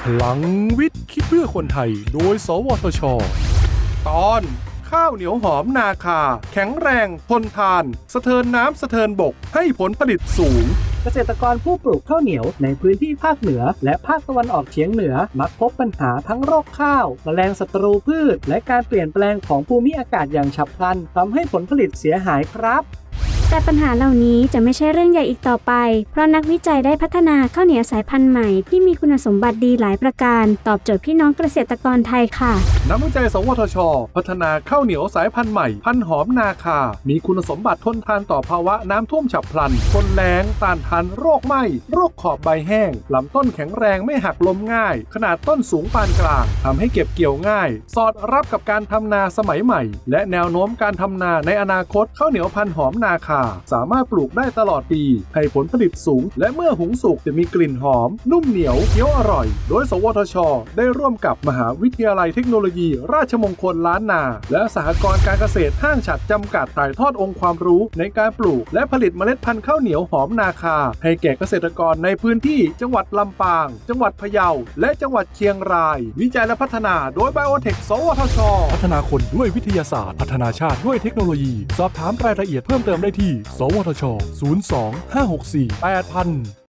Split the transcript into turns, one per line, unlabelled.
พลังวิทย์คิดเพื่อคนไทยโดยสวทช.ตอนข้าวเหนียวหอมนาคาแข็งแรงทนทานสะเทินน้ำสะเทินบกให้ผลผลิตสูง
เกษตรกรผู้ปลูกข้าวเหนียวในพื้นที่ภาคเหนือและภาคตะวันออกเฉียงเหนือมักพบปัญหาทั้งโรคข้าวแมลงศัตรูพืชและการเปลี่ยนแปลงของภูมิอากาศอย่างฉับพลันทำให้ผลผลิตเสียหายครับ
แต่ปัญหาเหล่านี้จะไม่ใช่เรื่องใหญ่อีกต่อไปเพราะนักวิจัยได้พัฒนาข้าวเหนียวสายพันธุ์ใหม่ที่มีคุณสมบัติดีหลายประการตอบโจทย์พี่น้องเกษตรกรไทยค่ะ
นักวิจัยสวทช.พัฒนาข้าวเหนียวสายพันธุ์ใหม่พันธุ์หอมนาคามีคุณสมบัติทนทานต่อภาวะน้ำท่วมฉับพลันทนแล้งต้านทานโรคไหม้โรคขอบใบแห้งลำต้นแข็งแรงไม่หักล้มง่ายขนาดต้นสูงปานกลางทำให้เก็บเกี่ยวง่ายสอดรับกับการทำนาสมัยใหม่และแนวโน้มการทำนาในอนาคตข้าวเหนียวพันธุ์หอมนาคาสามารถปลูกได้ตลอดปีให้ผลผลิตสูงและเมื่อหุงสุกจะมีกลิ่นหอมนุ่มเหนียวเคี้ยวอร่อยโดยสวทช.ได้ร่วมกับมหาวิทยาลัยเทคโนโลยีราชมงคลล้านนาและสหกรณ์การเกษตรห้างฉัตรจำกัดถ่ายทอดองค์ความรู้ในการปลูกและผลิตเมล็ดพันธุ์ข้าวเหนียวหอมนาคาให้แก่เกษตรกรในพื้นที่จังหวัดลำปางจังหวัดพะเยาและจังหวัดเชียงรายวิจัยและพัฒนาโดยไบโอเทคสวทช.พัฒนาคนด้วยวิทยาศาสตร์พัฒนาชาติด้วยเทคโนโลยีสอบถามรายละเอียดเพิ่มเติมได้ที่สวทช. 02-564-8000